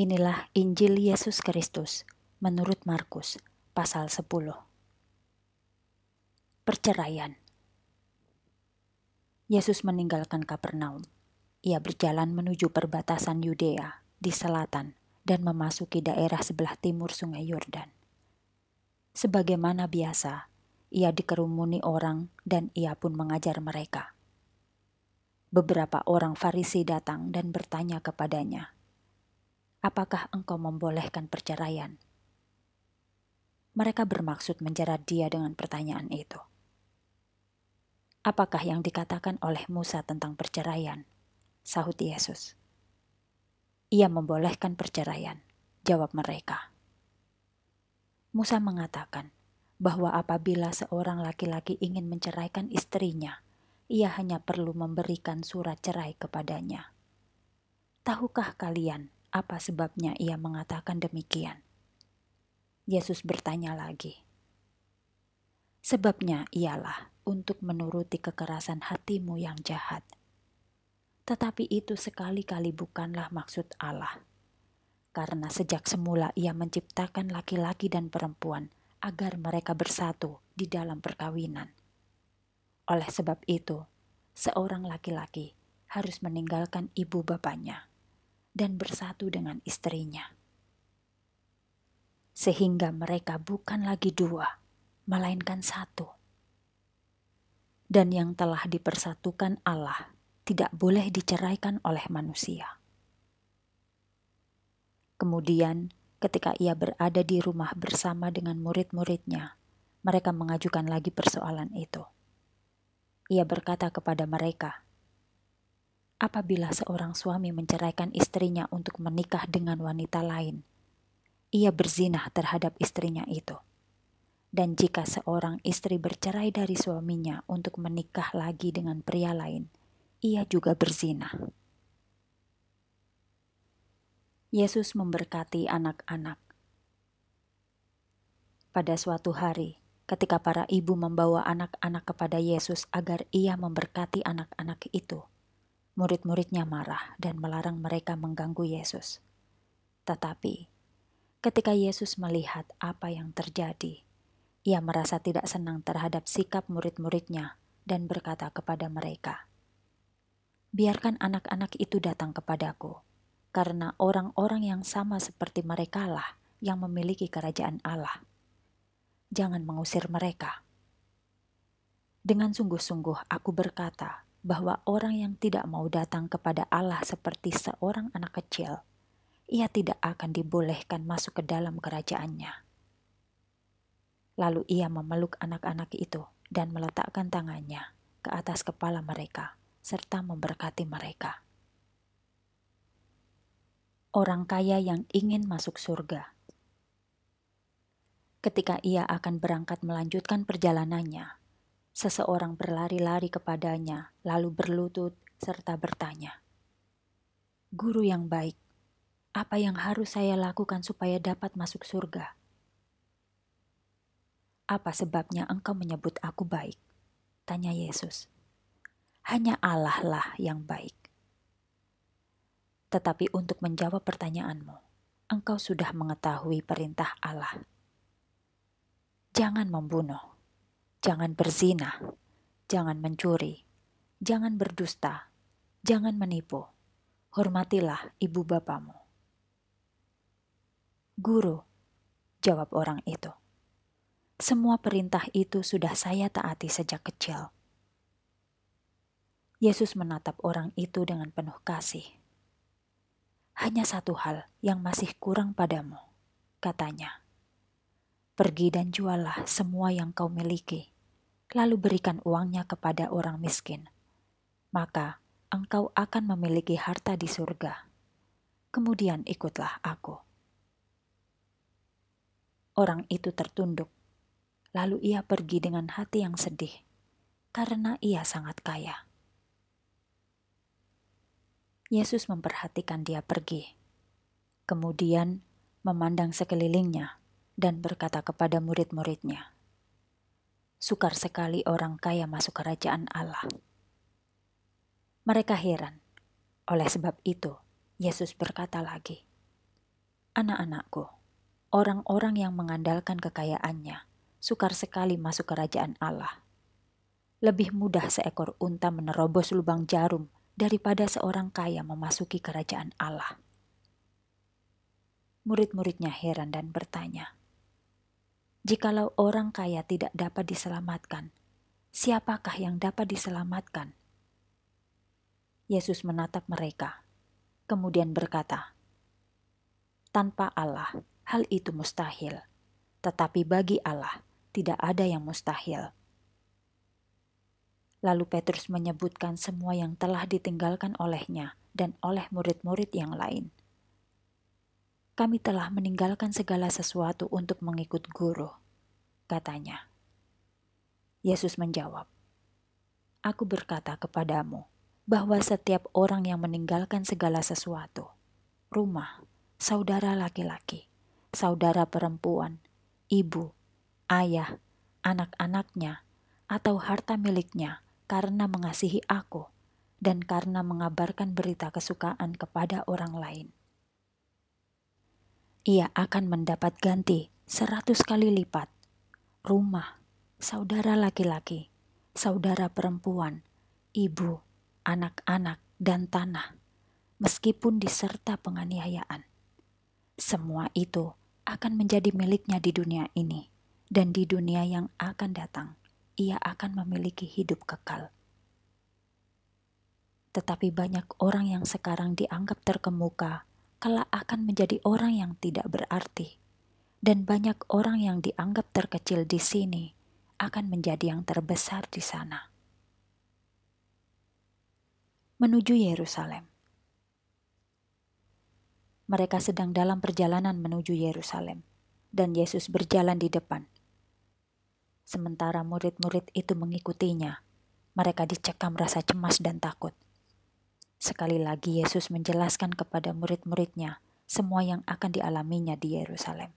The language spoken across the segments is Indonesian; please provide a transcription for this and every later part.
Inilah Injil Yesus Kristus menurut Markus pasal 10. Perceraian. Yesus meninggalkan Kapernaum. Ia berjalan menuju perbatasan Yudea di selatan dan memasuki daerah sebelah timur Sungai Yordan. Sebagaimana biasa, ia dikerumuni orang dan ia pun mengajar mereka. Beberapa orang Farisi datang dan bertanya kepadanya, "Apakah engkau membolehkan perceraian?" Mereka bermaksud menjerat dia dengan pertanyaan itu. "Apakah yang dikatakan oleh Musa tentang perceraian?" sahut Yesus. "Ia membolehkan perceraian," jawab mereka. "Musa mengatakan bahwa apabila seorang laki-laki ingin menceraikan istrinya, ia hanya perlu memberikan surat cerai kepadanya. Tahukah kalian apa sebabnya ia mengatakan demikian?" Yesus bertanya lagi. "Sebabnya ialah untuk menuruti kekerasan hatimu yang jahat. Tetapi itu sekali-kali bukanlah maksud Allah. Karena sejak semula ia menciptakan laki-laki dan perempuan agar mereka bersatu di dalam perkawinan. Oleh sebab itu, seorang laki-laki harus meninggalkan ibu bapanya dan bersatu dengan istrinya. Sehingga mereka bukan lagi dua, melainkan satu. Dan yang telah dipersatukan Allah tidak boleh diceraikan oleh manusia." Kemudian, ketika ia berada di rumah bersama dengan murid-muridnya, mereka mengajukan lagi persoalan itu. Ia berkata kepada mereka, "Apabila seorang suami menceraikan istrinya untuk menikah dengan wanita lain, ia berzinah terhadap istrinya itu. Dan jika seorang istri bercerai dari suaminya untuk menikah lagi dengan pria lain, ia juga berzinah." Yesus memberkati anak-anak. Pada suatu hari, ketika para ibu membawa anak-anak kepada Yesus agar ia memberkati anak-anak itu, murid-muridnya marah dan melarang mereka mengganggu Yesus. Tetapi, ketika Yesus melihat apa yang terjadi, ia merasa tidak senang terhadap sikap murid-muridnya dan berkata kepada mereka, "Biarkan anak-anak itu datang kepadaku, karena orang-orang yang sama seperti merekalah yang memiliki kerajaan Allah. Jangan mengusir mereka. Dengan sungguh-sungguh aku berkata bahwa orang yang tidak mau datang kepada Allah seperti seorang anak kecil, ia tidak akan dibolehkan masuk ke dalam kerajaannya." Lalu ia memeluk anak-anak itu dan meletakkan tangannya ke atas kepala mereka serta memberkati mereka. Orang kaya yang ingin masuk surga. Ketika ia akan berangkat melanjutkan perjalanannya, seseorang berlari-lari kepadanya lalu berlutut serta bertanya, "Guru yang baik, apa yang harus saya lakukan supaya dapat masuk surga?" "Apa sebabnya engkau menyebut aku baik?" tanya Yesus. "Hanya Allah lah yang baik. Tetapi untuk menjawab pertanyaanmu, engkau sudah mengetahui perintah Allah. Jangan membunuh, jangan berzina, jangan mencuri, jangan berdusta, jangan menipu, hormatilah ibu bapamu." "Guru," jawab orang itu, "semua perintah itu sudah saya taati sejak kecil." Yesus menatap orang itu dengan penuh kasih. "Hanya satu hal yang masih kurang padamu," katanya. "Pergi dan juallah semua yang kau miliki, lalu berikan uangnya kepada orang miskin. Maka engkau akan memiliki harta di surga. Kemudian ikutlah aku." Orang itu tertunduk, lalu ia pergi dengan hati yang sedih, karena ia sangat kaya. Yesus memperhatikan dia pergi, kemudian memandang sekelilingnya dan berkata kepada murid-muridnya, "Sukar sekali orang kaya masuk kerajaan Allah." Mereka heran. Oleh sebab itu, Yesus berkata lagi, Anak-anakku, orang-orang yang mengandalkan kekayaannya sukar sekali masuk kerajaan Allah. Lebih mudah seekor unta menerobos lubang jarum daripada seorang kaya memasuki kerajaan Allah. Murid-muridnya heran dan bertanya, "Jikalau orang kaya tidak dapat diselamatkan, siapakah yang dapat diselamatkan?" Yesus menatap mereka, kemudian berkata, "Tanpa Allah, hal itu mustahil. Tetapi bagi Allah, tidak ada yang mustahil." Lalu Petrus menyebutkan semua yang telah ditinggalkan olehnya dan oleh murid-murid yang lain. "Kami telah meninggalkan segala sesuatu untuk mengikut Guru," katanya. Yesus menjawab, "Aku berkata kepadamu bahwa setiap orang yang meninggalkan segala sesuatu, rumah, saudara laki-laki, saudara perempuan, ibu, ayah, anak-anaknya, atau harta miliknya karena mengasihi aku dan karena mengabarkan berita kesukaan kepada orang lain, ia akan mendapat ganti 100 kali lipat, rumah, saudara laki-laki, saudara perempuan, ibu, anak-anak, dan tanah, meskipun diserta penganiayaan. Semua itu akan menjadi miliknya di dunia ini, dan di dunia yang akan datang, ia akan memiliki hidup kekal. Tetapi banyak orang yang sekarang dianggap terkemuka, kelak akan menjadi orang yang tidak berarti. Dan banyak orang yang dianggap terkecil di sini, akan menjadi yang terbesar di sana." Menuju Yerusalem. Mereka sedang dalam perjalanan menuju Yerusalem, dan Yesus berjalan di depan. Sementara murid-murid itu mengikutinya, mereka dicekam rasa cemas dan takut. Sekali lagi Yesus menjelaskan kepada murid-muridnya semua yang akan dialaminya di Yerusalem.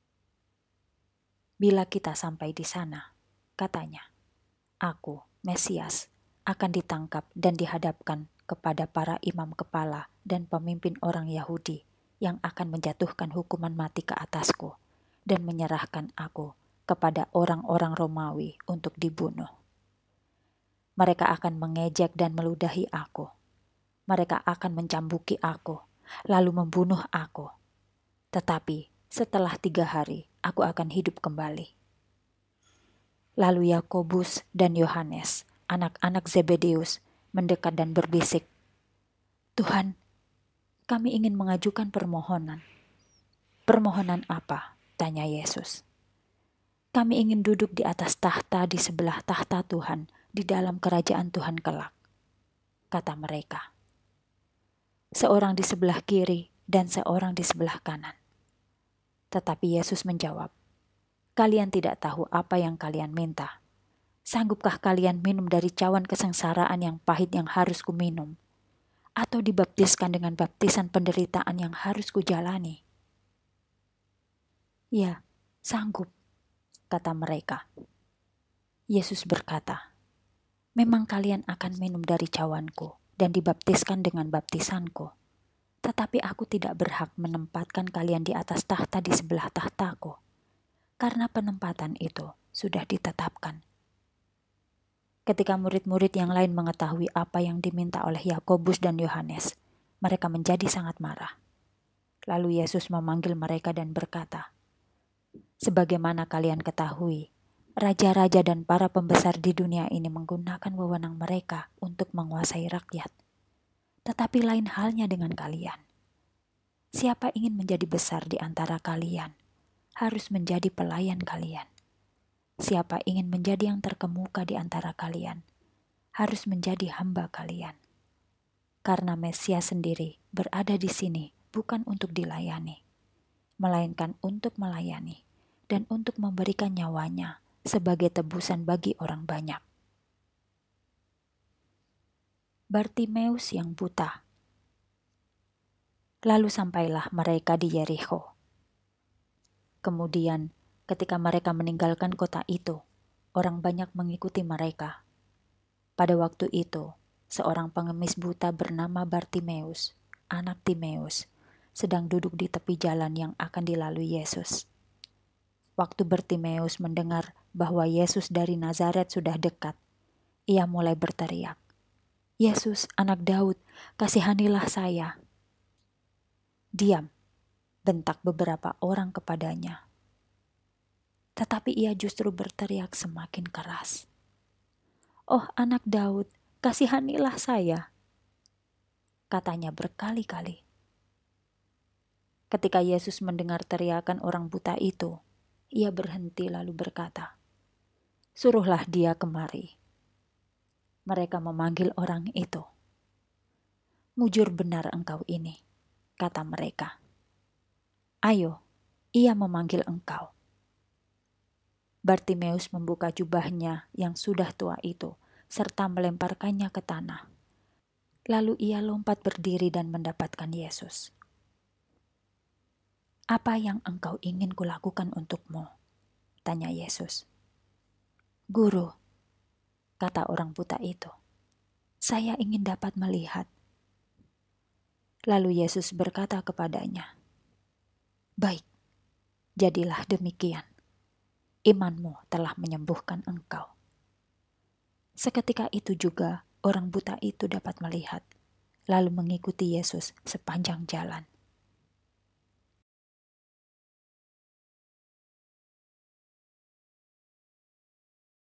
"Bila kita sampai di sana," katanya, "Aku, Mesias, akan ditangkap dan dihadapkan kepada para imam kepala dan pemimpin orang Yahudi yang akan menjatuhkan hukuman mati ke atasku dan menyerahkan aku kepada orang-orang Romawi untuk dibunuh. Mereka akan mengejek dan meludahi aku. Mereka akan mencambuki aku, lalu membunuh aku. Tetapi setelah 3 hari, aku akan hidup kembali." Lalu Yakobus dan Yohanes, anak-anak Zebedeus, mendekat dan berbisik, "Tuhan, kami ingin mengajukan permohonan." "Permohonan apa?" tanya Yesus. "Kami ingin duduk di atas tahta di sebelah tahta Tuhan di dalam kerajaan Tuhan kelak," kata mereka. "Seorang di sebelah kiri dan seorang di sebelah kanan." Tetapi Yesus menjawab, "Kalian tidak tahu apa yang kalian minta. Sanggupkah kalian minum dari cawan kesengsaraan yang pahit yang harus kuminum, atau dibaptiskan dengan baptisan penderitaan yang harus kujalani?" "Ya, sanggup," kata mereka. Yesus berkata, "Memang kalian akan minum dari cawanku dan dibaptiskan dengan baptisanku, tetapi aku tidak berhak menempatkan kalian di atas tahta di sebelah tahtaku, karena penempatan itu sudah ditetapkan." Ketika murid-murid yang lain mengetahui apa yang diminta oleh Yakobus dan Yohanes, mereka menjadi sangat marah. Lalu Yesus memanggil mereka dan berkata, "Sebagaimana kalian ketahui, raja-raja dan para pembesar di dunia ini menggunakan wewenang mereka untuk menguasai rakyat. Tetapi lain halnya dengan kalian. Siapa ingin menjadi besar di antara kalian, harus menjadi pelayan kalian. Siapa ingin menjadi yang terkemuka di antara kalian, harus menjadi hamba kalian. Karena Mesias sendiri berada di sini bukan untuk dilayani, melainkan untuk melayani dan untuk memberikan nyawanya sebagai tebusan bagi orang banyak." Bartimeus yang buta. Lalu sampailah mereka di Yerikho. Kemudian ketika mereka meninggalkan kota itu, orang banyak mengikuti mereka. Pada waktu itu, seorang pengemis buta bernama Bartimeus, anak Timeus, sedang duduk di tepi jalan yang akan dilalui Yesus. Waktu Bartimeus mendengar bahwa Yesus dari Nazaret sudah dekat, ia mulai berteriak, "Yesus, anak Daud, kasihanilah saya." "Diam," bentak beberapa orang kepadanya. Tetapi ia justru berteriak semakin keras, "Oh anak Daud, kasihanilah saya," katanya berkali-kali. Ketika Yesus mendengar teriakan orang buta itu, ia berhenti lalu berkata, "Suruhlah dia kemari." Mereka memanggil orang itu. "Mujur benar engkau ini," kata mereka. "Ayo, ia memanggil engkau." Bartimeus membuka jubahnya yang sudah tua itu, serta melemparkannya ke tanah. Lalu ia lompat berdiri dan mendapatkan Yesus. "Apa yang engkau ingin kulakukan untukmu?" tanya Yesus. "Guru," kata orang buta itu, "saya ingin dapat melihat." Lalu Yesus berkata kepadanya, "Baik, jadilah demikian. Imanmu telah menyembuhkan engkau." Seketika itu juga orang buta itu dapat melihat, lalu mengikuti Yesus sepanjang jalan.